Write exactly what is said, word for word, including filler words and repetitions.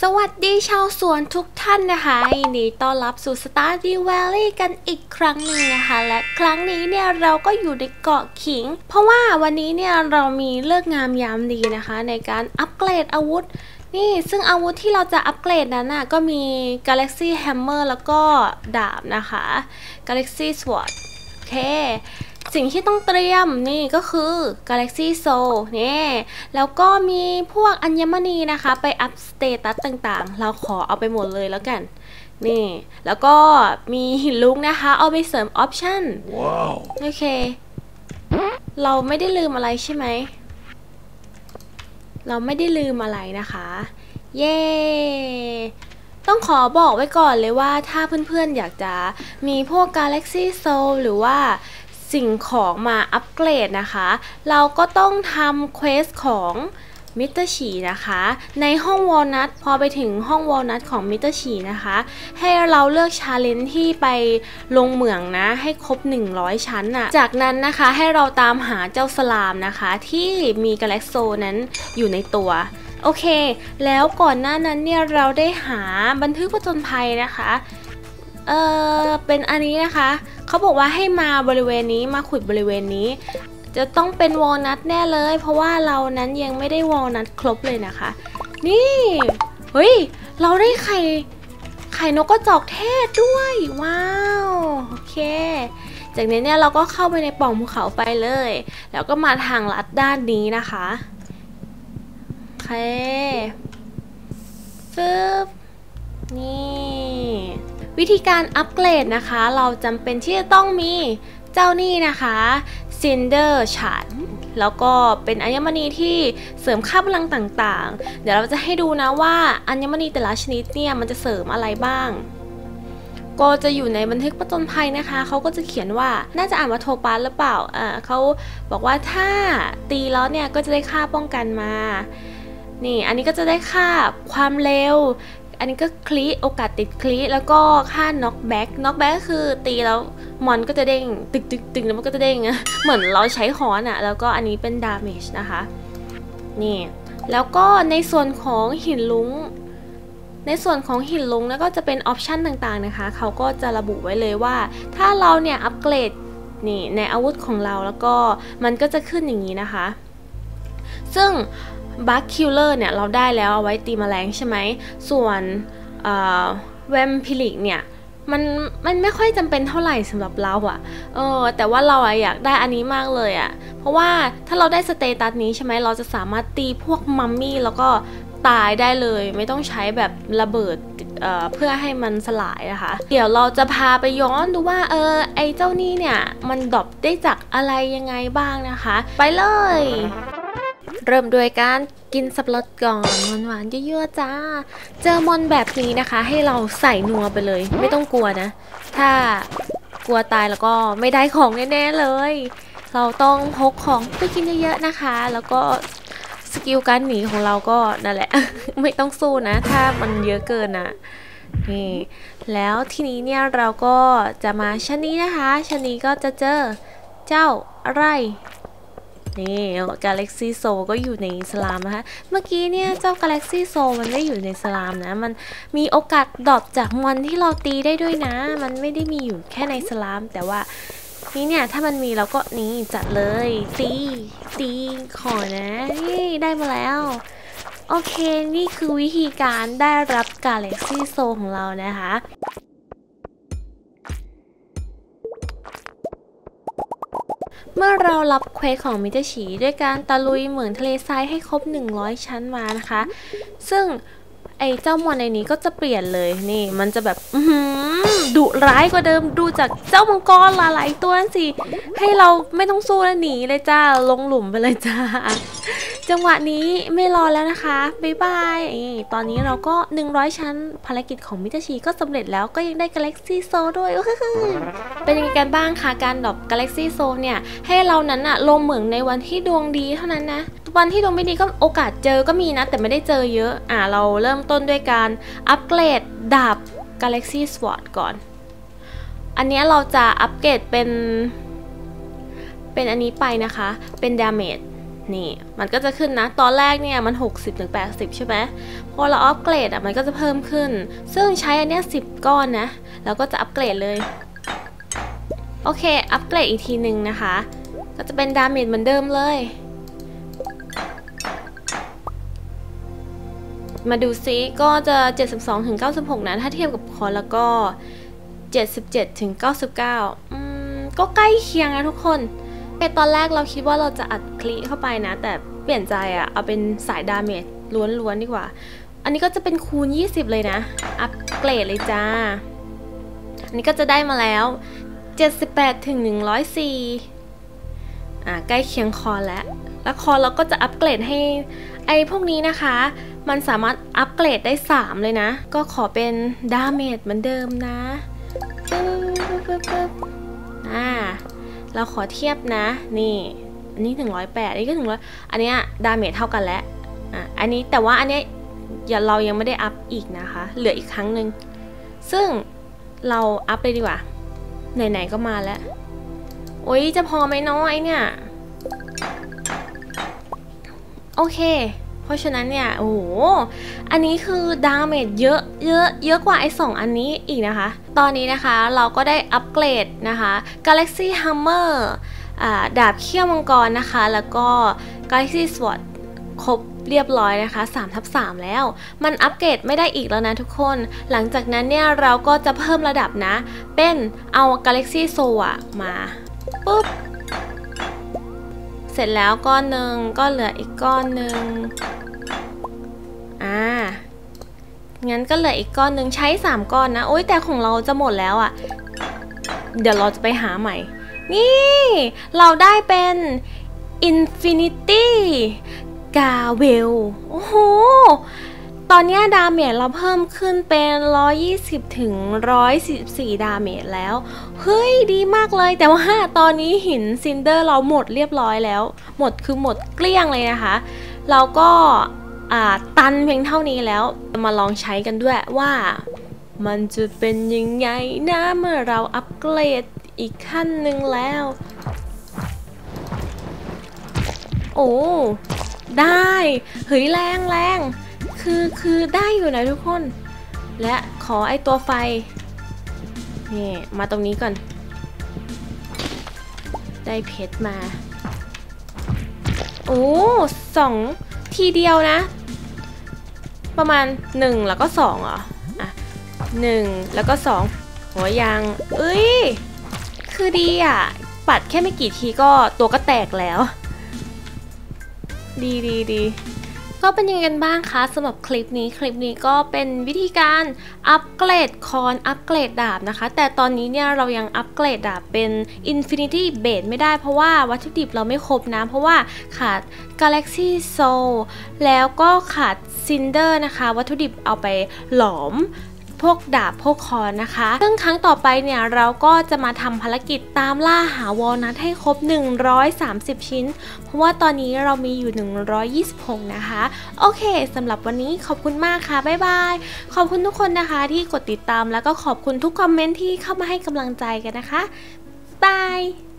สวัสดีชาวสวนทุกท่านนะคะยินดีต้อนรับสู่ Stardew Valley กันอีกครั้งหนึ่งนะคะและครั้งนี้เนี่ยเราก็อยู่ในเกาะขิงเพราะว่าวันนี้เนี่ยเรามีเลิกงามยามดีนะคะในการอัปเกรดอาวุธนี่ซึ่งอาวุธที่เราจะอัปเกรดนั้นน่ะก็มี Galaxy Hammer แล้วก็ดาบนะคะ Galaxy Sword โอเคสิ่งที่ต้องเตรียมนี่ก็คือ Galaxy Soul นี่แล้วก็มีพวกอัญมณีนะคะไปอัพสเตตัสต่างๆเราขอเอาไปหมดเลยแล้วกันนี่แล้วก็มีหินลุกนะคะเอาไปเสริมออปชั่น wow. โอเคเราไม่ได้ลืมอะไรใช่ไหมเราไม่ได้ลืมอะไรนะคะเย้ต้องขอบอกไว้ก่อนเลยว่าถ้าเพื่อนๆอยากจะมีพวก Galaxy Soul หรือว่าสิ่งของมาอัปเกรดนะคะเราก็ต้องทำเควสของมิสเตอร์ฉีนะคะในห้องวอลนัทพอไปถึงห้องวอลนัทของมิสเตอร์ฉีนะคะให้เราเลือกชาเลนจ์ที่ไปลงเหมืองนะให้ครบหนึ่งร้อยชั้นน่ะจากนั้นนะคะให้เราตามหาเจ้าสลามนะคะที่มีกาแล็กโซนั้นอยู่ในตัวโอเคแล้วก่อนหน้านั้นเนี่ยเราได้หาบันทึกผจญภัยนะคะเออเป็นอันนี้นะคะเขาบอกว่าให้มาบริเวณนี้มาขุดบริเวณนี้จะต้องเป็นวอลนัทแน่เลยเพราะว่าเรานั้นยังไม่ได้วอลนัทครบเลยนะคะนี่เฮ้ยเราได้ไข่ไข่นกกระจอกเทศด้วยว้าวโอเคจากนี้เนี่ยเราก็เข้าไปในปล่องภูเขาไฟเลยแล้วก็มาทางลัดด้านนี้นะคะโอเคฟึบนี่วิธีการอัปเกรดนะคะเราจำเป็นที่จะต้องมีเจ้านี่นะคะซินเดอร์ฉันแล้วก็เป็นอัญมณีที่เสริมค่าพลังต่างๆเดี๋ยวเราจะให้ดูนะว่าอัญมณีแต่ละชนิดเนี่ยมันจะเสริมอะไรบ้างก็จะอยู่ในบันทึกผจญภัยนะคะเขาก็จะเขียนว่าน่าจะอ่านว่าโทปัสหรือเปล่าอ่าเขาบอกว่าถ้าตีแล้วเนี่ยก็จะได้ค่าป้องกันมานี่อันนี้ก็จะได้ค่าความเร็วอันนี้ก็คลิโอกาสติดคลิแล้วก็ค่าน็อกแบ็กน็อกแบ็กก็คือตีแล้วมอนก็จะเด้งตึกตึกตึกแล้วมันก็จะเด้งเหมือนเราใช้ค้อนอะแล้วก็อันนี้เป็นดาเมจนะคะนี่แล้วก็ในส่วนของหินลุ้งในส่วนของหินลุ้งแล้วก็จะเป็นออปชันต่างๆนะคะเขาก็จะระบุไว้เลยว่าถ้าเราเนี่ยอัปเกรดนี่ในอาวุธของเราแล้วก็มันก็จะขึ้นอย่างนี้นะคะซึ่งบัคคิลเลอร์เนี่ยเราได้แล้วเอาไว้ตีแมลงใช่ไหมส่วนแวมพิลิกเนี่ยมันมันไม่ค่อยจำเป็นเท่าไหร่สำหรับเราอะเออแต่ว่าเราอะอยากได้อันนี้มากเลยอะเพราะว่าถ้าเราได้สเตตัสนี้ใช่ไหมเราจะสามารถตีพวกมัมมี่แล้วก็ตายได้เลยไม่ต้องใช้แบบระเบิด เอ่อ เพื่อให้มันสลายนะคะเดี๋ยวเราจะพาไปย้อนดูว่าเออไอเจ้านี่เนี่ยมันดรอปได้จากอะไรยังไงบ้างนะคะไปเลยเริ่มโดยการกินสับปะรดก่อนหวานๆเยอะๆจ้าเจอมอนแบบนี้นะคะให้เราใส่นัวไปเลยไม่ต้องกลัวนะถ้ากลัวตายแล้วก็ไม่ได้ของแน่ๆเลยเราต้องพกของไปกินเยอะๆนะคะแล้วก็สกิลการหนีของเราก็นั่นแหละ ไม่ต้องสู้นะถ้ามันเยอะเกินนะนี่แล้วทีนี้เนี่ยเราก็จะมาชั้นนี้นะคะชั้นนี้ก็จะเจอเจ้าอะไรนี่ Galaxy Soul ก็อยู่ในสลามนะคะเมื่อกี้เนี่ยเจ้า Galaxy Soul มันไม่อยู่ในสลามนะมันมีโอกาสดรอปจากมอนที่เราตีได้ด้วยนะมันไม่ได้มีอยู่แค่ในสลามแต่ว่านี่เนี่ยถ้ามันมีเราก็นี่จัดเลยตีตีขอนะนี่ได้มาแล้วโอเคนี่คือวิธีการได้รับ Galaxy Soul ของเรานะคะเมื่อเรารับเควสของมิสเตอร์ฉีด้วยการตะลุยเหมืองทะเลทรายให้ครบหนึ่งร้อยชั้นมานะคะซึ่งไอ้เจ้ามอนในนี้ก็จะเปลี่ยนเลยนี่มันจะแบบดุร้ายกว่าเดิมดูจากเจ้ามังกรหลายตัวนั่นสิให้เราไม่ต้องสู้แล้วหนีเลยจ้าลงหลุมไปเลยจ้าจังหวะนี้ไม่รอแล้วนะคะบ๊ายบายตอนนี้เราก็หนึ่งร้อยชั้นภารกิจของมิสเตอร์ฉีก็สำเร็จแล้วก็ยังได้ Galaxy Soul ด้วยเป็นยังไงกันบ้างคะการดรอป Galaxy Soul เนี่ยให้เรานั้นอะลงเหมืองในวันที่ดวงดีเท่านั้นนะวันที่ดวงไม่ดีก็โอกาสเจอก็มีนะแต่ไม่ได้เจอเยอะอ่ะเราเริ่มต้นด้วยการอัปเกรดดาบ Galaxy Sword ก่อนอันนี้เราจะอัปเกรดเป็นเป็นอันนี้ไปนะคะเป็น Damage นี่มันก็จะขึ้นนะตอนแรกเนี่ยมัน หกสิบถึงแปดสิบ ใช่ไหมพอเราอัปเกรดอ่ะมันก็จะเพิ่มขึ้นซึ่งใช้อันเนี้ยสิบก้อนนะแล้วก็จะอัปเกรดเลยโอเคอัปเกรดอีกทีหนึ่งนะคะก็จะเป็นดาเมจเหมือนเดิมเลยมาดูซิก็จะ เจ็ดสิบสองถึงเก้าสิบหก นะถ้าเทียบกับคอแล้วก็ เจ็ดสิบเจ็ดถึงเก้าสิบเก้า อืมก็ใกล้เคียงนะทุกคนแต่ตอนแรกเราคิดว่าเราจะอัดคลิเข้าไปนะแต่เปลี่ยนใจอะเอาเป็นสายดาเมจล้วนๆดีกว่าอันนี้ก็จะเป็นคูณยี่สิบเลยนะอัปเกรดเลยจ้าอันนี้ก็จะได้มาแล้วเจ็ดสิบแปดถึงหนึ่งร้อยสี่อ่าใกล้เคียงคอแล้วแล้วคอเราก็จะอัปเกรดให้ไอ้พวกนี้นะคะมันสามารถอัปเกรดได้สามเลยนะก็ขอเป็นดาเมจเหมือนเดิมนะปึ๊บปึ๊บปึ๊บอ่าเราขอเทียบนะนี่อันนี้ถึงร้อยแปดอันนี้ก็ถึงร้อยอันเนี้ยดาเมจเท่ากันแล้วอ่ะอันนี้แต่ว่าอันเนี้ยอย่าเรายังไม่ได้อัพอีกนะคะเหลืออีกครั้งหนึ่งซึ่งเราอัพเลยดีกว่าไหนๆก็มาแล้วโอ้ยจะพอไหมน้อยเนี่ยโอเคเพราะฉะนั้นเนี่ยโอ้โหอันนี้คือดาเมจเยอะเยอะเยอะกว่าไอ้สองอันนี้อีกนะคะตอนนี้นะคะเราก็ได้อัปเกรดนะคะ Galaxy Hammer อ่าดาบเขี้ยวมังกรนะคะแล้วก็ Galaxy Sword ครบเรียบร้อยนะคะ สามทับสาม แล้วมันอัปเกรดไม่ได้อีกแล้วนะทุกคนหลังจากนั้นเนี่ยเราก็จะเพิ่มระดับนะเป็นเอา Galaxy Sword มาปุ๊บเสร็จแล้วก้อนหนึ่งก็เหลืออีกก้อนหนึ่งอ่างั้นก็เหลืออีกก้อนหนึ่งใช้สามก้อนนะโอ๊ยแต่ของเราจะหมดแล้วอ่ะเดี๋ยวเราจะไปหาใหม่นี่เราได้เป็น Infinity Gavel โอ้โหตอนนี้ดาเมจเราเพิ่มขึ้นเป็นหนึ่งร้อยยี่สิบถึงหนึ่งร้อยสี่สิบสี่ดาเมจแล้วเฮ้ยดีมากเลยแต่ว่าตอนนี้หินซินเดอร์เราหมดเรียบร้อยแล้วหมดคือหมดเกลี้ยงเลยนะคะเราก็ตันเพียงเท่านี้แล้วมาลองใช้กันด้วยว่ามันจะเป็นยังไงนะเมื่อเราอัปเกรดอีกขั้นหนึ่งแล้วโอ้ได้เฮ้ยแรงแรงคือคือได้อยู่นะทุกคนและขอไอตัวไฟนี่มาตรงนี้ก่อนได้เพชรมาโอ้สองทีเดียวนะประมาณหนึ่งแล้วก็สองเหรออ่ะหนึ่งแล้วก็สองหัวยางเอ้ยคือดีอ่ะปัดแค่ไม่กี่ทีก็ตัวก็แตกแล้วดีดีดีก็เป็นยังไงกันบ้างคะสำหรับคลิปนี้คลิปนี้ก็เป็นวิธีการอัปเกรดคอนอัปเกรดดาบนะคะแต่ตอนนี้เนี่ยเรายังอัปเกรดดาบเป็น Infinity Blade ไม่ได้เพราะว่าวัตถุดิบเราไม่ครบนะเพราะว่าขาด Galaxy Soul แล้วก็ขาด Cinder นะคะวัตถุดิบเอาไปหลอมพวกดาบพวกคอนนะคะซึ่งครั้งต่อไปเนี่ยเราก็จะมาทำภารกิจตามล่าหาวอลนัทให้ครบหนึ่งร้อยสามสิบชิ้นเพราะว่าตอนนี้เรามีอยู่หนึ่งร้อยยี่สิบหกนะคะโอเคสำหรับวันนี้ขอบคุณมากค่ะบ๊ายบายขอบคุณทุกคนนะคะที่กดติดตามแล้วก็ขอบคุณทุกคอมเมนต์ที่เข้ามาให้กำลังใจกันนะคะบาย